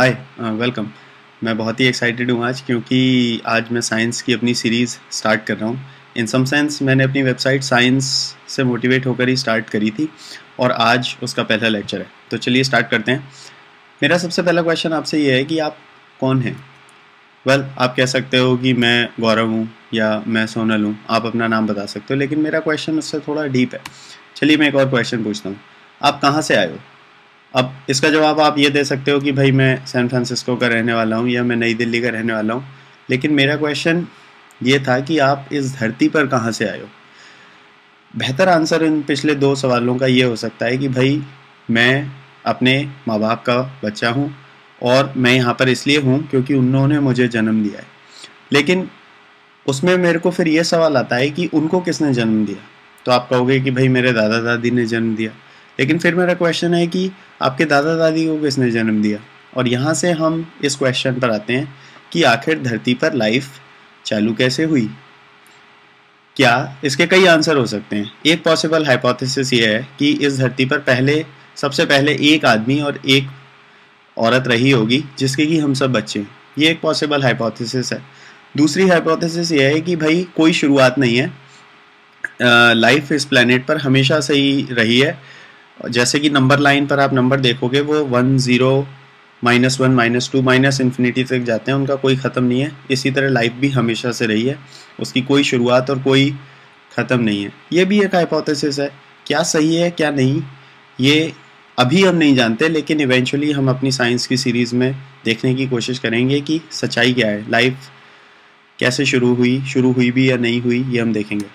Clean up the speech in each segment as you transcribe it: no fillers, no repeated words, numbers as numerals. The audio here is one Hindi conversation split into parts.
हाय, वेलकम। मैं बहुत ही एक्साइटेड हूँ आज, क्योंकि आज मैं साइंस की अपनी सीरीज़ स्टार्ट कर रहा हूँ। इन सम सेंस मैंने अपनी वेबसाइट साइंस से मोटिवेट होकर ही स्टार्ट करी थी और आज उसका पहला लेक्चर है। तो चलिए स्टार्ट करते हैं। मेरा सबसे पहला क्वेश्चन आपसे ये है कि आप कौन हैं? आप कह सकते हो कि मैं गौरव हूँ या मैं सोनल हूँ, आप अपना नाम बता सकते हो, लेकिन मेरा क्वेश्चन उससे थोड़ा डीप है। चलिए मैं एक और क्वेश्चन पूछता हूँ। आप कहाँ से आए हो? अब इसका जवाब आप ये दे सकते हो कि भाई मैं सैन फ्रांसिस्को का रहने वाला हूँ या मैं नई दिल्ली का रहने वाला हूँ, लेकिन मेरा क्वेश्चन ये था कि आप इस धरती पर कहाँ से आए हो। बेहतर आंसर इन पिछले दो सवालों का ये हो सकता है कि भाई मैं अपने माँ बाप का बच्चा हूँ और मैं यहाँ पर इसलिए हूँ क्योंकि उन्होंने मुझे जन्म दिया है। लेकिन उसमें मेरे को फिर ये सवाल आता है कि उनको किसने जन्म दिया। तो आप कहोगे कि भाई मेरे दादा दादी ने जन्म दिया, लेकिन फिर मेरा क्वेश्चन है कि आपके दादा दादी को किसने जन्म दिया। और यहाँ से हम इस क्वेश्चन पर आते हैं कि आखिर धरती पर लाइफ चालू कैसे हुई। क्या इसके कई आंसर हो सकते हैं। एक पॉसिबल हाइपोथेसिस ये है कि इस धरती पर सबसे पहले एक आदमी और एक औरत रही होगी जिसके कि हम सब बच्चे हैं। ये एक पॉसिबल हाइपोथेसिस है। दूसरी हाइपोथेसिस ये है कि भाई कोई शुरुआत नहीं है, लाइफ इस प्लेनेट पर हमेशा से ही रही है। जैसे कि नंबर लाइन पर आप नंबर देखोगे वो 1 0 -1 -2 माइनस इन्फिनिटी तक जाते हैं, उनका कोई ख़त्म नहीं है। इसी तरह लाइफ भी हमेशा से रही है, उसकी कोई शुरुआत और कोई ख़त्म नहीं है। ये भी एक हाइपोथेसिस है। क्या सही है क्या नहीं ये अभी हम नहीं जानते, लेकिन इवेंचुअली हम अपनी साइंस की सीरीज़ में देखने की कोशिश करेंगे कि सच्चाई क्या है, लाइफ कैसे शुरू हुई भी या नहीं हुई, ये हम देखेंगे।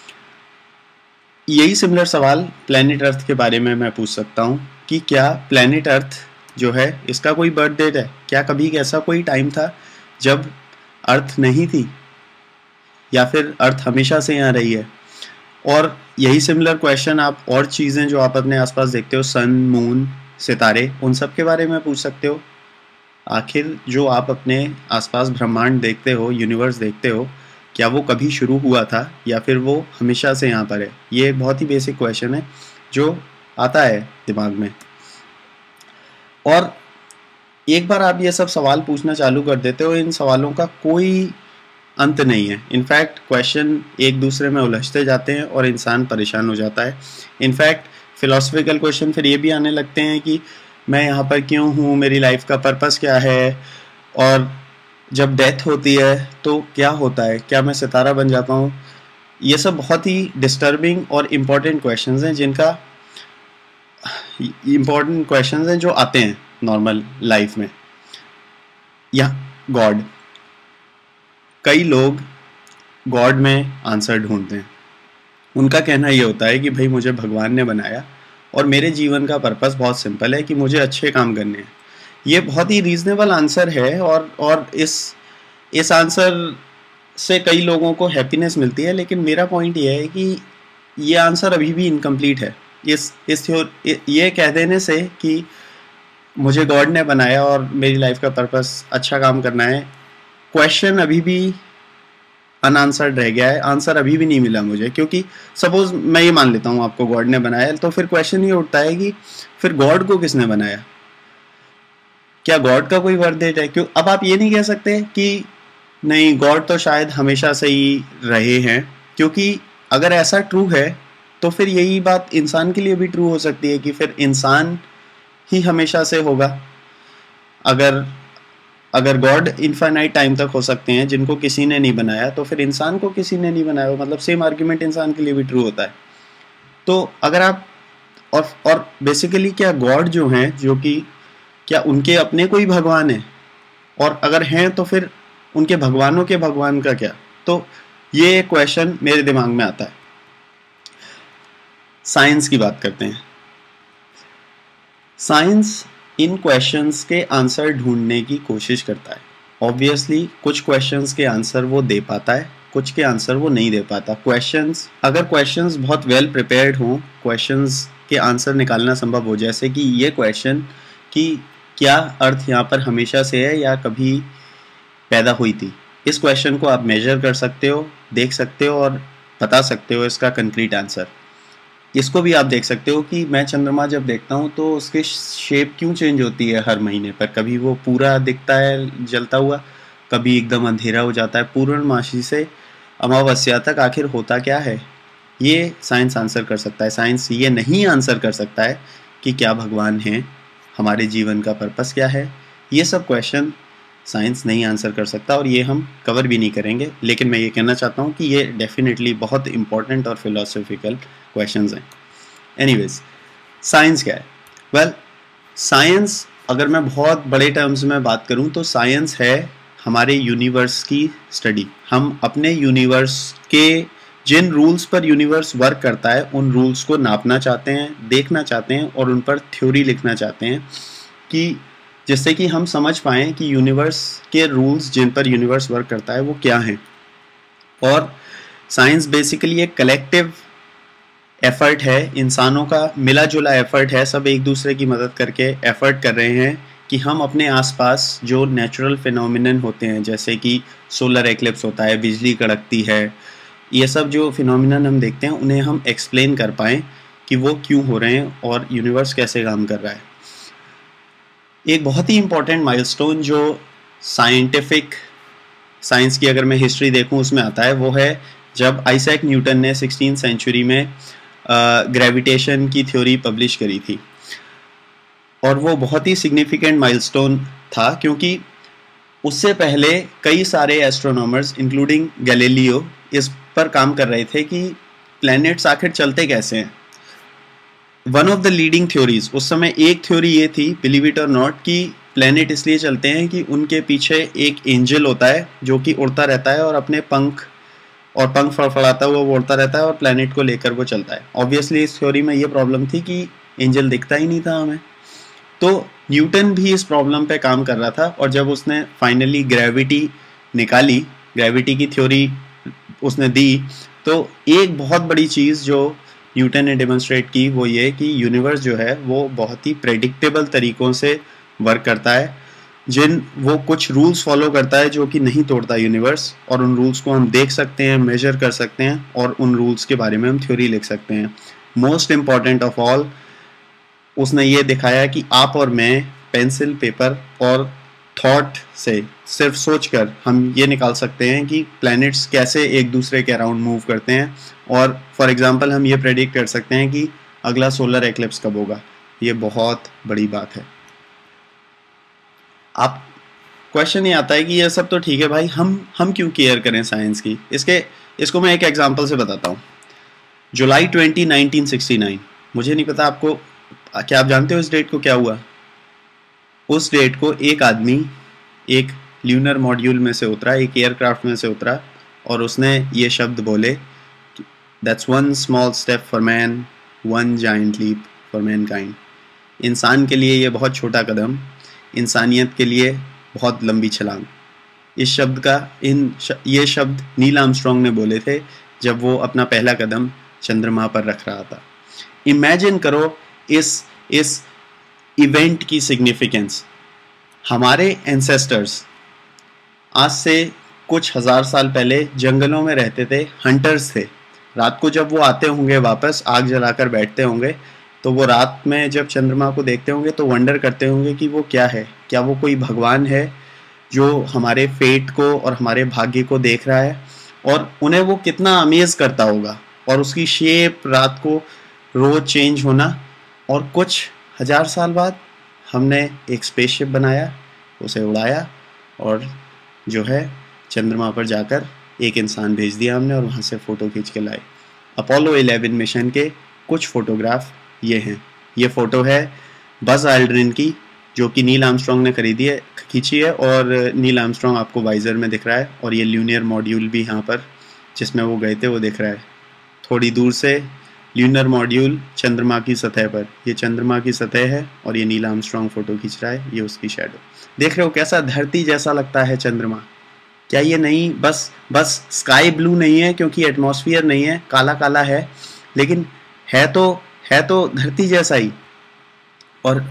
यही सिमिलर सवाल प्लैनेट अर्थ के बारे में मैं पूछ सकता हूँ कि क्या प्लैनेट अर्थ जो है इसका कोई बर्थ डेट है? क्या कभी ऐसा कोई टाइम था जब अर्थ नहीं थी, या फिर अर्थ हमेशा से यहाँ रही है? और यही सिमिलर क्वेश्चन आप और चीज़ें जो आप अपने आसपास देखते हो, सन, मून, सितारे, उन सब के बारे में पूछ सकते हो। आखिर जो आप अपने आसपास ब्रह्मांड देखते हो, यूनिवर्स देखते हो, क्या वो कभी शुरू हुआ था या फिर वो हमेशा से यहाँ पर है? ये बहुत ही बेसिक क्वेश्चन है जो आता है दिमाग में। और एक बार आप ये सब सवाल पूछना चालू कर देते हो, इन सवालों का कोई अंत नहीं है। इनफैक्ट क्वेश्चन एक दूसरे में उलझते जाते हैं और इंसान परेशान हो जाता है। इनफैक्ट फिलोसफिकल क्वेश्चन फिर ये भी आने लगते हैं कि मैं यहाँ पर क्यों हूँ, मेरी लाइफ का पर्पस क्या है, और जब डेथ होती है तो क्या होता है, क्या मैं सितारा बन जाता हूँ। ये सब बहुत ही डिस्टर्बिंग और इम्पॉर्टेंट क्वेश्चंस हैं जो आते हैं नॉर्मल लाइफ में। या गॉड, कई लोग गॉड में आंसर ढूंढते हैं। उनका कहना ये होता है कि भाई मुझे भगवान ने बनाया और मेरे जीवन का पर्पस बहुत सिंपल है कि मुझे अच्छे काम करने हैं। ये बहुत ही रीजनेबल आंसर है और इस आंसर से कई लोगों को हैप्पीनेस मिलती है, लेकिन मेरा पॉइंट ये है कि ये आंसर अभी भी इनकम्प्लीट है। ये कह देने से कि मुझे गॉड ने बनाया और मेरी लाइफ का पर्पस अच्छा काम करना है, क्वेश्चन अभी भी अनआंसर्ड रह गया है। आंसर अभी भी नहीं मिला मुझे, क्योंकि सपोज मैं ये मान लेता हूँ आपको गॉड ने बनाया, तो फिर क्वेश्चन ये उठता है कि फिर गॉड को किसने बनाया? क्या गॉड का कोई बर्थ डेट है? क्यों अब आप ये नहीं कह सकते कि नहीं, गॉड तो शायद हमेशा से ही रहे हैं, क्योंकि अगर ऐसा ट्रू है तो फिर यही बात इंसान के लिए भी ट्रू हो सकती है कि फिर इंसान ही हमेशा से होगा। अगर गॉड इनफाइनाइट टाइम तक हो सकते हैं जिनको किसी ने नहीं बनाया, तो फिर इंसान को किसी ने नहीं बनाया, मतलब सेम आर्ग्यूमेंट इंसान के लिए भी ट्रू होता है। तो अगर आप और बेसिकली क्या गॉड जो हैं, जो कि क्या उनके अपने कोई भगवान है? और अगर हैं तो फिर उनके भगवानों के भगवान का क्या? तो ये क्वेश्चन मेरे दिमाग में आता है। साइंस की बात करते हैं। साइंस इन क्वेश्चंस के आंसर ढूंढने की कोशिश करता है। ऑब्वियसली कुछ क्वेश्चंस के आंसर वो दे पाता है, कुछ के आंसर वो नहीं दे पाता। अगर क्वेश्चंस बहुत वेल प्रिपेयर्ड हों, क्वेश्चंस के आंसर निकालना संभव हो, जैसे कि ये क्वेश्चन कि क्या अर्थ यहाँ पर हमेशा से है या कभी पैदा हुई थी, इस क्वेश्चन को आप मेजर कर सकते हो, देख सकते हो और बता सकते हो इसका कंक्रीट आंसर। इसको भी आप देख सकते हो कि मैं चंद्रमा जब देखता हूँ तो उसकी शेप क्यों चेंज होती है हर महीने पर। कभी वो पूरा दिखता है जलता हुआ, कभी एकदम अंधेरा हो जाता है। पूर्णमासी से अमावस्या तक आखिर होता क्या है, ये साइंस आंसर कर सकता है। साइंस ये नहीं आंसर कर सकता है कि क्या भगवान है, हमारे जीवन का पर्पस क्या है। ये सब क्वेश्चन साइंस नहीं आंसर कर सकता और ये हम कवर भी नहीं करेंगे। लेकिन मैं ये कहना चाहता हूँ कि ये डेफिनेटली बहुत इंपॉर्टेंट और फिलोसॉफिकल क्वेश्चंस हैं। एनीवेज, साइंस क्या है? वेल, साइंस अगर मैं बहुत बड़े टर्म्स में बात करूँ तो साइंस है हमारे यूनिवर्स की स्टडी। हम अपने यूनिवर्स के जिन रूल्स पर यूनिवर्स वर्क करता है उन रूल्स को नापना चाहते हैं, देखना चाहते हैं और उन पर थ्योरी लिखना चाहते हैं कि जिससे कि हम समझ पाएँ कि यूनिवर्स के रूल्स जिन पर यूनिवर्स वर्क करता है वो क्या हैं। और साइंस बेसिकली एक कलेक्टिव एफर्ट है, इंसानों का मिला जुला एफर्ट है। सब एक दूसरे की मदद करके एफर्ट कर रहे हैं कि हम अपने आसपास जो नेचुरल फिनोमिनन होते हैं, जैसे कि सोलर एक्लिप्स होता है, बिजली कड़कती है, ये सब जो फिनोमिनन हम देखते हैं उन्हें हम एक्सप्लेन कर पाएँ कि वो क्यों हो रहे हैं और यूनिवर्स कैसे काम कर रहा है। एक बहुत ही इम्पॉर्टेंट माइलस्टोन जो साइंस की अगर मैं हिस्ट्री देखूं उसमें आता है, वो है जब आइजैक न्यूटन ने 16th सेंचुरी में ग्रेविटेशन की थ्योरी पब्लिश करी थी। और वो बहुत ही सिग्निफिकेंट माइलस्टोन था क्योंकि उससे पहले कई सारे एस्ट्रोनॉमर्स इंक्लूडिंग गैलीलियो इस पर काम कर रहे थे कि प्लैनेट्स आखिर चलते कैसे हैं। One of the leading theories उस समय एक थ्योरी ये थी, बिलीव इट और नॉट, कि प्लैनेट इसलिए चलते हैं कि उनके पीछे एक एंजल होता है जो कि उड़ता रहता है और अपने पंख फड़फड़ाता हुआ वो उड़ता रहता है और प्लैनेट को लेकर वो चलता है। ऑब्वियसली इस थ्योरी में ये प्रॉब्लम थी कि एंजल दिखता ही नहीं था हमें। तो न्यूटन भी इस प्रॉब्लम पे काम कर रहा था और जब उसने फाइनली ग्रेविटी निकाली, ग्रेविटी की थ्योरी उसने दी, तो एक बहुत बड़ी चीज़ जो न्यूटन ने डेमोन्स्ट्रेट की वो ये कि यूनिवर्स जो है वो बहुत ही प्रेडिक्टेबल तरीक़ों से वर्क करता है, वो कुछ रूल्स फॉलो करता है जो कि नहीं तोड़ता यूनिवर्स, और उन रूल्स को हम देख सकते हैं, मेजर कर सकते हैं और उन रूल्स के बारे में हम थ्योरी लिख सकते हैं। मोस्ट इम्पॉर्टेंट ऑफ ऑल, उसने ये दिखाया कि आप और मैं पेंसिल, पेपर और थॉट से सिर्फ सोचकर हम ये निकाल सकते हैं कि प्लैनेट्स कैसे एक दूसरे के अराउंड मूव करते हैं। और फॉर एग्जांपल हम ये प्रेडिक्ट कर सकते हैं कि अगला सोलर एक्लिप्स कब होगा। ये बहुत बड़ी बात है। आप क्वेश्चन ये आता है कि ये सब तो ठीक है भाई, हम क्यों केयर करें साइंस की। इसको मैं एक एग्जांपल से बताता हूँ। जुलाई 20, 1969, मुझे नहीं पता आपको, क्या आप जानते हो इस डेट को क्या हुआ? उस डेट को एक आदमी एक ल्यूनर मॉड्यूल में से उतरा, एक एयरक्राफ्ट में से उतरा और उसने ये शब्द बोले, that's one small step for man, one giant leap for mankind. इंसान के लिए ये बहुत छोटा कदम, इंसानियत के लिए बहुत लंबी छलांग। इस शब्द का ये शब्द नील आर्मस्ट्रॉन्ग ने बोले थे जब वो अपना पहला कदम चंद्रमा पर रख रहा था। इमेजिन करो इस इवेंट की सिग्निफिकेंस। हमारे एंसेस्टर्स आज से कुछ हजार साल पहले जंगलों में रहते थे, हंटर्स थे। रात को जब वो आते होंगे वापस, आग जलाकर बैठते होंगे, तो वो रात में जब चंद्रमा को देखते होंगे तो वंडर करते होंगे कि वो क्या है, क्या वो कोई भगवान है जो हमारे फेट को और हमारे भाग्य को देख रहा है। और उन्हें वो कितना अमेज करता होगा, और उसकी शेप रात को रोज चेंज होना। और कुछ हजार साल बाद हमने एक स्पेसशिप बनाया, उसे उड़ाया और जो है चंद्रमा पर जाकर एक इंसान भेज दिया हमने और वहाँ से फ़ोटो खींच के लाए। अपोलो 11 मिशन के कुछ फ़ोटोग्राफ ये हैं। ये फ़ोटो है बज़ एल्ड्रिन की, जो कि नील आर्मस्ट्रॉन्ग ने खींची है और नील आर्मस्ट्रॉन्ग आपको वाइज़र में दिख रहा है। और ये ल्यूनर मॉड्यूल भी यहाँ पर जिसमें वो गए थे वो दिख रहा है। थोड़ी दूर से ल्यूनर मॉड्यूल चंद्रमा की सतह पर, ये चंद्रमा की सतह है और ये नील आर्मस्ट्रॉन्ग फ़ोटो खींच रहा है, ये उसकी शैडो। देख रहे हो कैसा धरती जैसा लगता है चंद्रमा? क्या ये नहीं बस स्काई ब्लू नहीं है क्योंकि एटमॉस्फेयर नहीं है, काला काला है, लेकिन है तो धरती जैसा ही। और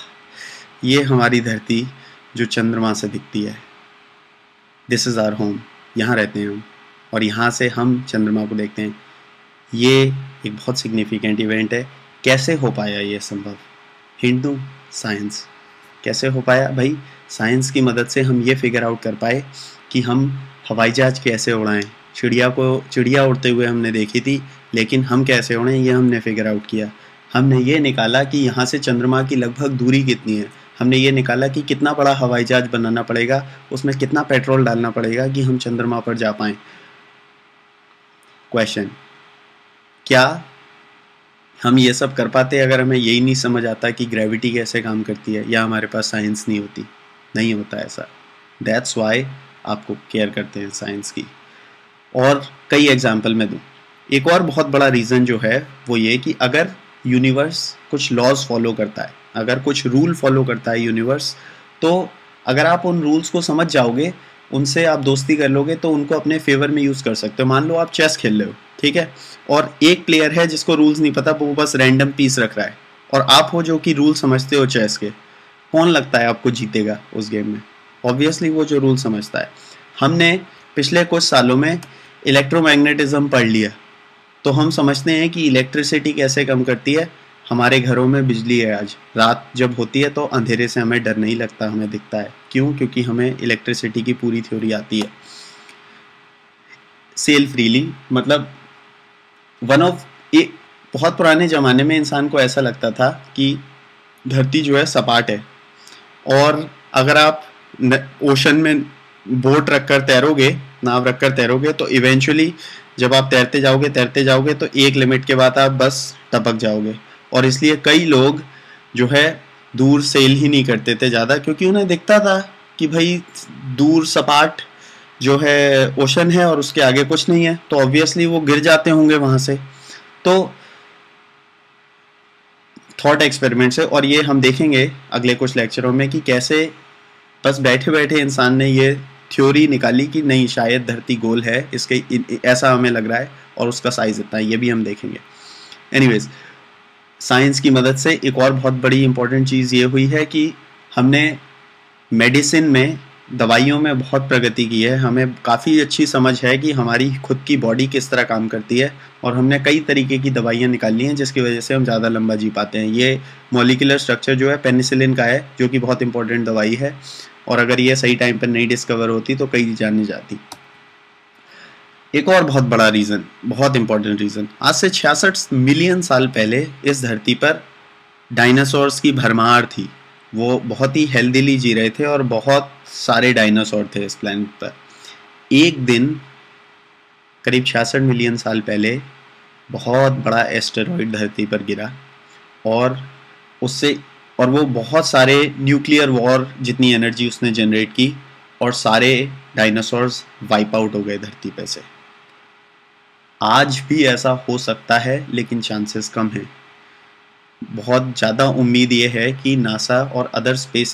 ये हमारी धरती जो चंद्रमा से दिखती है, दिस इज़ आवर होम। यहाँ रहते हैं हम और यहाँ से हम चंद्रमा को देखते हैं। ये एक बहुत सिग्निफिकेंट इवेंट है। कैसे हो पाया ये संभव? हिंट दूँ? साइंस। कैसे हो पाया भाई? साइंस की मदद से हम ये फिगर आउट कर पाए कि हम हवाई जहाज कैसे उड़ाएं। चिड़िया उड़ते हुए हमने देखी थी, लेकिन हम कैसे उड़ें ये हमने फिगर आउट किया। हमने ये निकाला कि यहाँ से चंद्रमा की लगभग दूरी कितनी है। हमने ये निकाला कि कितना बड़ा हवाई जहाज बनाना पड़ेगा, उसमें कितना पेट्रोल डालना पड़ेगा कि हम चंद्रमा पर जा पाएं। क्वेश्चन, क्या हम ये सब कर पाते अगर हमें यही नहीं समझ आता कि ग्रेविटी कैसे काम करती है, या हमारे पास साइंस नहीं होती? नहीं होता ऐसा। दैट्स वाई आपको केयर करते हैं साइंस की। और कई एग्जाम्पल मैं दूँ। एक और बहुत बड़ा रीज़न जो है वो ये कि अगर यूनिवर्स कुछ लॉज फॉलो करता है, अगर कुछ रूल फॉलो करता है यूनिवर्स, तो अगर आप उन रूल्स को समझ जाओगे, उनसे आप दोस्ती कर लोगे, तो उनको अपने फेवर में यूज़ कर सकते हो। मान लो आप चेस खेल रहे हो, ठीक है, और एक प्लेयर है जिसको रूल्स नहीं पता, वो बस रैंडम पीस रख रहा है, और आप हो जो कि रूल समझते हो चेस के। कौन लगता है आपको जीतेगा उस गेम में? ऑब्वियसली वो जो रूल समझता है। हमने पिछले कुछ सालों में इलेक्ट्रोमैग्नेटिज्म पढ़ लिया, तो हम समझते हैं कि इलेक्ट्रिसिटी कैसे कम करती है। हमारे घरों में बिजली है, आज रात जब होती है तो अंधेरे से हमें डर नहीं लगता, हमें दिखता है। क्यों? क्योंकि हमें इलेक्ट्रिसिटी की पूरी थ्योरी आती है। सेल फ्रीली, मतलब वन ऑफ एक बहुत पुराने ज़माने में इंसान को ऐसा लगता था कि धरती जो है सपाट है, और अगर आप ओशन में बोट रखकर तैरोगे, नाव रखकर तैरोगे, तो इवेंचुअली जब आप तैरते जाओगे तो एक लिमिट के बाद आप बस टपक जाओगे। और इसलिए कई लोग जो है दूर सेल ही नहीं करते थे ज़्यादा, क्योंकि उन्हें दिखता था कि भाई दूर सपाट जो है ओशन है और उसके आगे कुछ नहीं है, तो ऑब्वियसली वो गिर जाते होंगे वहाँ से। तो थॉट एक्सपेरिमेंट से, और ये हम देखेंगे अगले कुछ लेक्चरों में कि कैसे बस बैठे बैठे इंसान ने ये थ्योरी निकाली कि नहीं, शायद धरती गोल है, इसके ऐसा हमें लग रहा है, और उसका साइज इतना है, ये भी हम देखेंगे। एनीवेज, साइंस की मदद से एक और बहुत बड़ी इंपॉर्टेंट चीज़ ये हुई है कि हमने मेडिसिन में, दवाइयों में बहुत प्रगति की है। हमें काफ़ी अच्छी समझ है कि हमारी खुद की बॉडी किस तरह काम करती है, और हमने कई तरीके की दवाइयाँ निकाली हैं जिसकी वजह से हम ज़्यादा लंबा जी पाते हैं। ये मॉलिक्यूलर स्ट्रक्चर जो है पेनिसिलिन का है, जो कि बहुत इंपॉर्टेंट दवाई है, और अगर ये सही टाइम पर नहीं डिस्कवर होती तो कई जान जाती। एक और बहुत बड़ा रीज़न, बहुत इंपॉर्टेंट रीज़न, आज से 66 मिलियन साल पहले इस धरती पर डायनासोर्स की भरमार थी। वो बहुत ही हेल्दीली जी रहे थे, और बहुत सारे डायनासोर थे इस प्लैनेट पर। एक दिन करीब 66 मिलियन साल पहले बहुत बड़ा एस्टेरॉइड धरती पर गिरा, और उससे और वो बहुत सारे न्यूक्लियर वॉर जितनी एनर्जी उसने जनरेट की, और सारे डायनासोर्स वाइप आउट हो गए धरती पे से। आज भी ऐसा हो सकता है, लेकिन चांसेस कम हैं। बहुत ज़्यादा उम्मीद ये है कि नासा और अदर स्पेस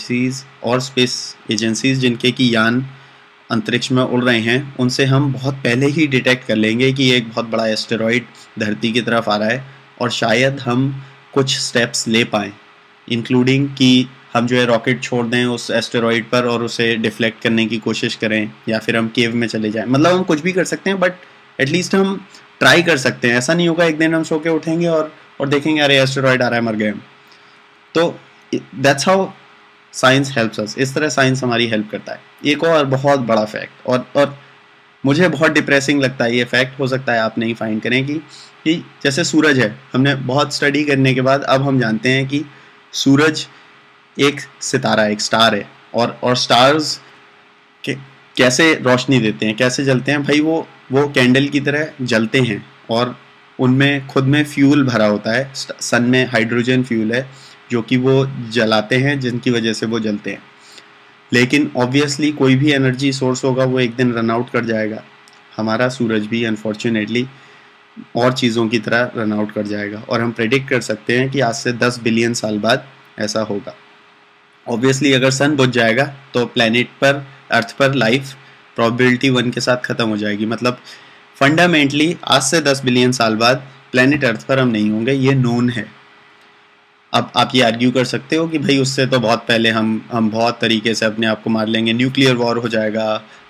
एजेंसीज जिनके की यान अंतरिक्ष में उड़ रहे हैं, उनसे हम बहुत पहले ही डिटेक्ट कर लेंगे कि एक बहुत बड़ा एस्टेरॉइड धरती की तरफ आ रहा है, और शायद हम कुछ स्टेप्स ले पाएँ, इंक्लूडिंग कि हम जो है रॉकेट छोड़ दें उस एस्टेरॉइड पर और उसे डिफ्लेक्ट करने की कोशिश करें, या फिर हम केव में चले जाएं। मतलब हम कुछ भी कर सकते हैं, बट एटलीस्ट हम ट्राई कर सकते हैं। ऐसा नहीं होगा एक दिन हम सो के उठेंगे और देखेंगे अरे एस्टेरॉइड आ रहा है, मर गए हम। तो that's how science helps us. इस तरह साइंस हमारी हेल्प करता है। एक और बहुत बड़ा फैक्ट, और मुझे बहुत डिप्रेसिंग लगता है ये फैक्ट, हो सकता है आप नहीं फाइंड करें, कि जैसे सूरज है, हमने बहुत स्टडी करने के बाद अब हम जानते हैं कि सूरज एक सितारा, एक स्टार है, और स्टार्स कैसे रोशनी देते हैं, कैसे जलते हैं भाई? वो कैंडल की तरह जलते हैं, और उनमें खुद में फ्यूल भरा होता है। सन में हाइड्रोजन फ्यूल है जो कि वो जलाते हैं, जिनकी वजह से वो जलते हैं। लेकिन ऑब्वियसली कोई भी एनर्जी सोर्स होगा वो एक दिन रन आउट कर जाएगा। हमारा सूरज भी अनफॉर्चुनेटली और चीज़ों की तरह रन आउट कर जाएगा, और हम प्रेडिक्ट कर सकते हैं कि आज से 10 बिलियन साल बाद ऐसा होगा। ऑब्वियसली अगर सन बुझ जाएगा तो प्लैनेट पर, अर्थ पर लाइफ प्रोबेबिलिटी 1 के साथ ख़त्म हो जाएगी। मतलब फंडामेंटली आज से 10 बिलियन साल बाद प्लैनेट अर्थ पर हम नहीं होंगे, ये नोन है। अब आप ये आर्ग्यू कर सकते हो कि भाई उससे तो बहुत पहले हम बहुत तरीके से अपने आप को मार लेंगे, न्यूक्लियर वॉर हो जाएगा,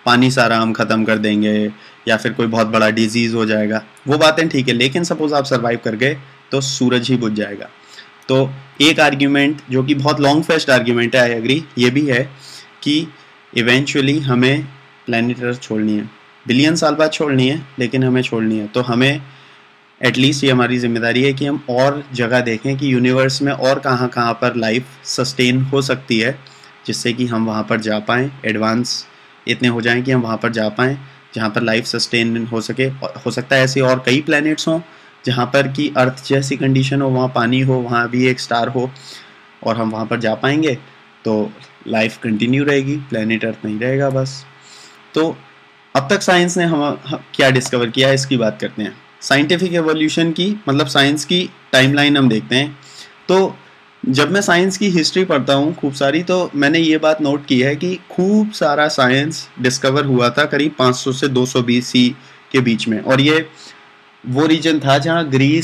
पानी सारा हम ख़त्म कर देंगे या फिर कोई बहुत बड़ा डिजीज़ हो जाएगा, वो बातें ठीक है, लेकिन सपोज़ आप सर्वाइव कर गए तो सूरज ही बुझ जाएगा। तो एक आर्ग्यूमेंट जो कि बहुत लॉन्ग फेस्ट आर्ग्यूमेंट है, आई एग्री, ये भी है कि इवेंचुअली हमें प्लैनेट अर्थ छोड़नी है, बिलियन साल बाद छोड़नी है, लेकिन हमें छोड़नी है। तो हमें एटलीस्ट ये हमारी जिम्मेदारी है कि हम और जगह देखें कि यूनिवर्स में और कहाँ कहाँ पर लाइफ सस्टेन हो सकती है, जिससे कि हम वहाँ पर जा पाएँ, एडवांस इतने हो जाएं कि हम वहाँ पर जा पाएँ जहाँ पर लाइफ सस्टेन हो सके। हो सकता है ऐसे और कई प्लैनेट्स हों जहाँ पर कि अर्थ जैसी कंडीशन हो, वहाँ पानी हो, वहाँ भी एक स्टार हो और हम वहाँ पर जा पाएंगे तो लाइफ कंटिन्यू रहेगी, प्लैनेट अर्थ नहीं रहेगा बस। तो अब तक साइंस ने हम क्या डिस्कवर किया है इसकी बात करते हैं। साइंटिफिक एवोल्यूशन की मतलब साइंस की टाइमलाइन हम देखते हैं। तो जब मैं साइंस की हिस्ट्री पढ़ता हूँ खूब सारी, तो मैंने ये बात नोट की है कि खूब सारा साइंस डिस्कवर हुआ था करीब 500 से 200 BC के बीच में, और ये वो रीजन था जहाँ ग्रीस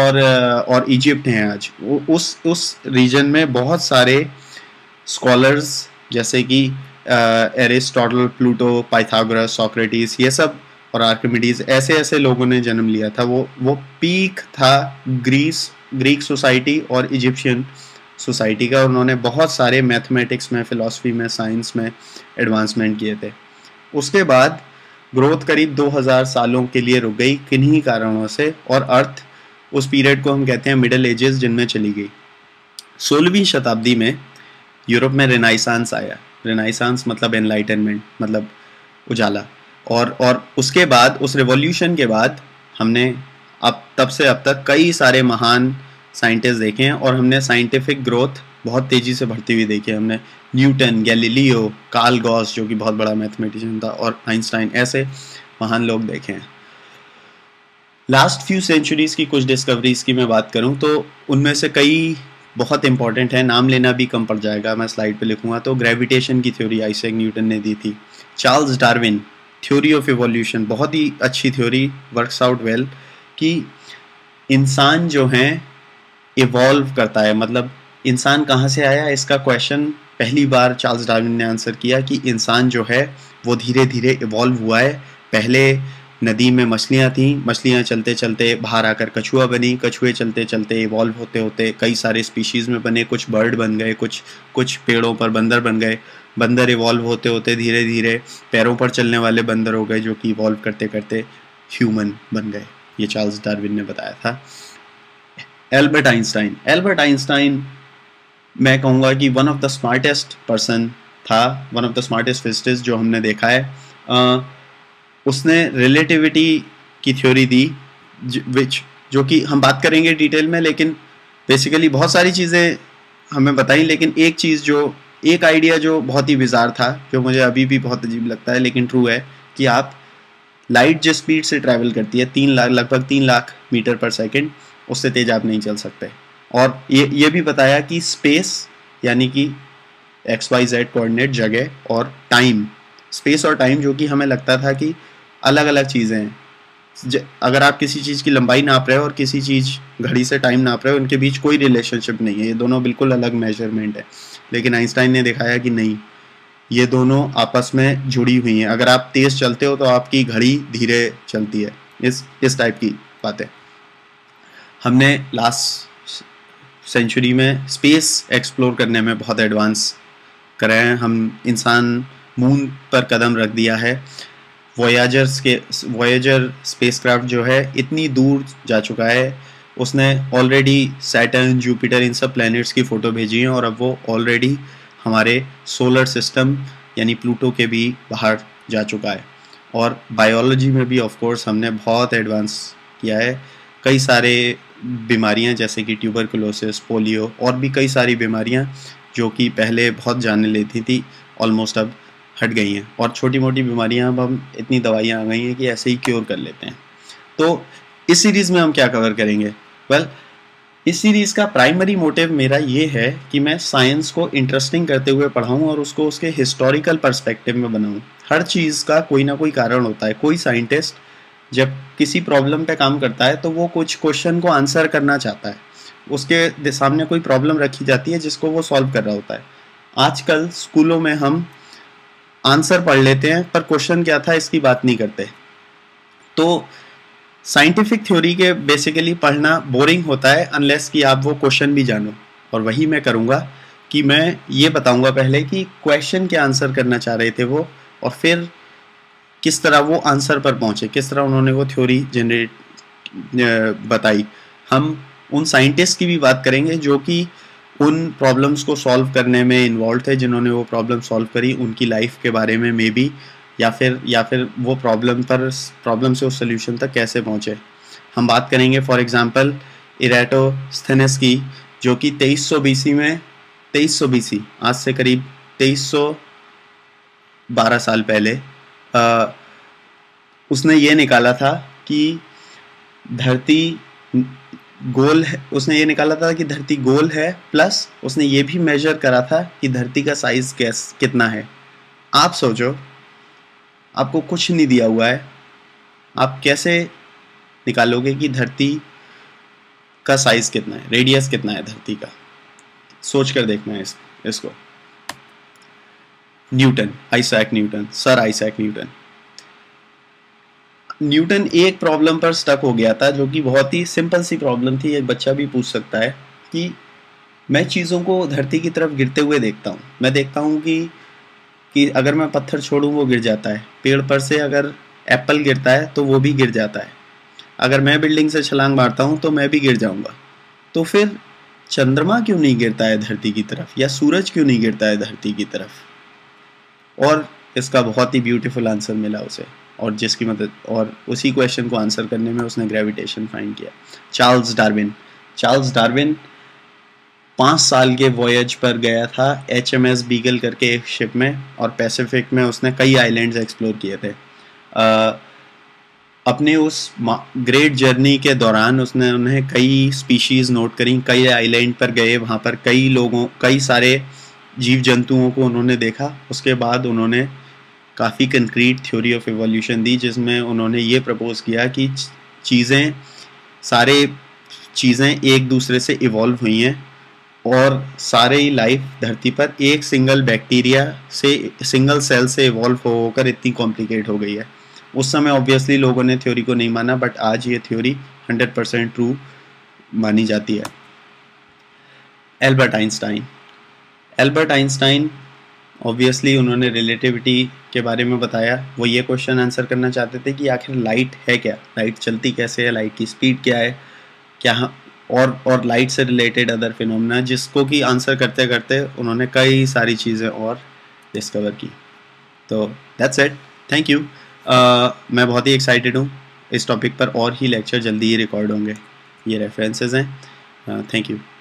और इजिप्ट हैं आज। उस रीजन में बहुत सारे स्कॉलर्स जैसे कि एरिस्टोटल, प्लूटो, पाइथागोरस, सोक्रेटिस, ये सब, और आर्किमिडीज, ऐसे ऐसे लोगों ने जन्म लिया था। वो पीक था ग्रीक सोसाइटी और इजिप्शियन सोसाइटी का। उन्होंने बहुत सारे मैथमेटिक्स में, फिलॉसफी में, साइंस में एडवांसमेंट किए थे। उसके बाद ग्रोथ करीब 2000 सालों के लिए रुक गई किन्हीं कारणों से, और अर्थ उस पीरियड को हम कहते हैं मिडिल एजेस, जिनमें चली गई। 16वीं शताब्दी में यूरोप में रेनाइसांस आया। रेनाइसांस मतलब एनलाइटनमेंट, मतलब उजाला। और उसके बाद, उस रिवॉल्यूशन के बाद, हमने अब तब से अब तक कई सारे महान साइंटिस्ट देखे हैं, और हमने साइंटिफिक ग्रोथ बहुत तेज़ी से बढ़ती हुई देखी है। हमने न्यूटन, गैलीलियो, कार्ल गॉस जो कि बहुत बड़ा मैथमेटिशियन था, और आइंस्टाइन, ऐसे महान लोग देखे हैं। लास्ट फ्यू सेंचुरीज़ की कुछ डिस्कवरीज की मैं बात करूं तो उनमें से कई बहुत इंपॉर्टेंट है, नाम लेना भी कम पड़ जाएगा, मैं स्लाइड पे लिखूंगा। तो ग्रेविटेशन की थ्योरी आइजैक न्यूटन ने दी थी। Charles Darwin, theory of evolution, बहुत ही अच्छी थ्योरी, वर्क्स आउट वेल, कि इंसान जो है इवॉल्व करता है, मतलब इंसान कहाँ से आया, इसका क्वेश्चन पहली बार चार्ल्स डार्विन ने आंसर किया कि इंसान जो है वो धीरे धीरे इवॉल्व हुआ है। पहले नदी में मछलियाँ थीं, मछलियाँ चलते चलते बाहर आकर कछुआ बनी, कछुए चलते चलते इवॉल्व होते होते कई सारे स्पीशीज़ में बने, कुछ बर्ड बन गए, कुछ पेड़ों पर बंदर बन गए, बंदर इवॉल्व होते होते धीरे धीरे पैरों पर चलने वाले बंदर हो गए, जो कि इवॉल्व करते करते ह्यूमन बन गए। ये चार्ल्स डार्विन ने बताया था। एल्बर्ट आइंस्टाइन मैं कहूँगा कि one of the smartest person था, one of the smartest physicist जो हमने देखा है। उसने रिलेटिविटी की थ्योरी दी, जो कि हम बात करेंगे डिटेल में, लेकिन बेसिकली बहुत सारी चीज़ें हमें बताई, लेकिन एक आइडिया जो बहुत ही बिजार था, जो मुझे अभी भी बहुत अजीब लगता है लेकिन ट्रू है, कि आप लाइट जिस स्पीड से ट्रैवल करती है, लगभग 3 लाख मीटर पर सेकेंड, उससे तेज आप नहीं चल सकते। और ये भी बताया कि स्पेस यानी कि XYZ कोऑर्डिनेट, जगह और टाइम, स्पेस और टाइम जो कि हमें लगता था कि अलग अलग चीज़ें हैं। अगर आप किसी चीज़ की लंबाई नाप रहे हो और किसी चीज़ घड़ी से टाइम नाप रहे हो, उनके बीच कोई रिलेशनशिप नहीं है, ये दोनों बिल्कुल अलग मेजरमेंट है। लेकिन आइंस्टाइन ने दिखाया कि नहीं, ये दोनों आपस में जुड़ी हुई हैं। अगर आप तेज़ चलते हो तो आपकी घड़ी धीरे चलती है। इस टाइप की बातें हमने लास्ट सेंचुरी में स्पेस एक्सप्लोर करने में बहुत एडवांस करे हैं। हम इंसान मून पर कदम रख दिया है। वॉयेजर स्पेसक्राफ्ट जो है इतनी दूर जा चुका है, उसने ऑलरेडी सैटर्न, जुपिटर, इन सब प्लैनेट्स की फ़ोटो भेजी है, और अब वो ऑलरेडी हमारे सोलर सिस्टम यानी प्लूटो के भी बाहर जा चुका है। और बायोलॉजी में भी ऑफ कोर्स हमने बहुत एडवांस किया है। कई सारे बीमारियां जैसे कि ट्यूबरकुलोसिस, पोलियो और भी कई सारी बीमारियां जो कि पहले बहुत जाने लेती थी, ऑलमोस्ट अब हट गई हैं। और छोटी मोटी बीमारियां अब हम इतनी दवाइयां आ गई हैं कि ऐसे ही क्योर कर लेते हैं। तो इस सीरीज़ में हम क्या कवर करेंगे? इस सीरीज़ का प्राइमरी मोटिव मेरा ये है कि मैं साइंस को इंटरेस्टिंग करते हुए पढ़ाऊँ और उसको उसके हिस्टोरिकल पर्सपेक्टिव में बनाऊँ। हर चीज़ का कोई ना कोई कारण होता है। कोई साइंटिस्ट जब किसी प्रॉब्लम पे काम करता है तो वो कुछ क्वेश्चन को आंसर करना चाहता है, उसके सामने कोई प्रॉब्लम रखी जाती है जिसको वो सॉल्व कर रहा होता है। आजकल स्कूलों में हम आंसर पढ़ लेते हैं पर क्वेश्चन क्या था इसकी बात नहीं करते। तो साइंटिफिक थ्योरी के बेसिकली पढ़ना बोरिंग होता है अनलेस कि आप वो क्वेश्चन भी जानो, और वही मैं करूँगा कि मैं ये बताऊँगा पहले कि क्वेश्चन क्या आंसर करना चाह रहे थे वो, और फिर किस तरह वो आंसर पर पहुँचे, किस तरह उन्होंने वो थ्योरी जनरेट बताई। हम उन साइंटिस्ट की भी बात करेंगे जो कि उन प्रॉब्लम्स को सॉल्व करने में इन्वॉल्व थे, जिन्होंने वो प्रॉब्लम सॉल्व करी, उनकी लाइफ के बारे में मे बी, या फिर वो प्रॉब्लम से उस सोल्यूशन तक कैसे पहुँचे। हम बात करेंगे फॉर एग्जांपल इराटोस्थेनेस की, जो कि 2300 बीसी आज से करीब 2312 साल पहले उसने ये निकाला था कि धरती गोल है। उसने ये निकाला था कि धरती गोल है, प्लस उसने ये भी मेजर करा था कि धरती का साइज कितना है। आप सोचो, आपको कुछ नहीं दिया हुआ है, आप कैसे निकालोगे कि धरती का साइज कितना है, रेडियस कितना है धरती का? सोच कर देखना है इसको। न्यूटन, सर आइजैक न्यूटन एक प्रॉब्लम पर स्टक हो गया था, जो कि बहुत ही सिंपल सी प्रॉब्लम थी, एक बच्चा भी पूछ सकता है कि मैं चीज़ों को धरती की तरफ गिरते हुए देखता हूँ। मैं देखता हूँ कि अगर मैं पत्थर छोड़ूँ वो गिर जाता है, पेड़ पर से अगर एप्पल गिरता है तो वो भी गिर जाता है, अगर मैं बिल्डिंग से छलांग मारता हूँ तो मैं भी गिर जाऊँगा। तो फिर चंद्रमा क्यों नहीं गिरता है धरती की तरफ, या सूरज क्यों नहीं गिरता है धरती की तरफ? और इसका बहुत ही ब्यूटीफुल आंसर मिला उसे, और जिसकी मदद, और उसी क्वेश्चन को आंसर करने में उसने ग्रेविटेशन फाइंड किया। चार्ल्स डार्विन 5 साल के वॉयज पर गया था HMS बीगल करके एक शिप में, और पैसिफिक में उसने कई आइलैंड्स एक्सप्लोर किए थे। अपने उस ग्रेट जर्नी के दौरान उसने उन्हें कई स्पीशीज़ नोट करी, कई आइलैंड पर गए, वहाँ पर कई सारे जीव जंतुओं को उन्होंने देखा। उसके बाद उन्होंने काफ़ी कंक्रीट थ्योरी ऑफ एवोल्यूशन दी, जिसमें उन्होंने ये प्रपोज किया कि सारे चीज़ें एक दूसरे से इवॉल्व हुई हैं, और सारे ही लाइफ धरती पर एक सिंगल सेल से इवॉल्व होकर इतनी कॉम्प्लिकेट हो गई है। उस समय ऑब्वियसली लोगों ने थ्योरी को नहीं माना, बट आज ये थ्योरी 100% ट्रू मानी जाती है। एल्बर्ट आइंस्टाइन ऑब्वियसली उन्होंने रिलेटिविटी के बारे में बताया। वो ये क्वेश्चन आंसर करना चाहते थे कि आखिर लाइट है क्या, लाइट चलती कैसे है, लाइट की स्पीड क्या है, क्या और लाइट से रिलेटेड अदर फिनोमेना, जिसको कि आंसर करते करते उन्होंने कई सारी चीज़ें और डिस्कवर की। तो दैट्स इट, थैंक यू। मैं बहुत ही एक्साइटेड हूँ, इस टॉपिक पर और ही लेक्चर जल्दी ही रिकॉर्ड होंगे। ये रेफरेंसेस हैं। Thank you.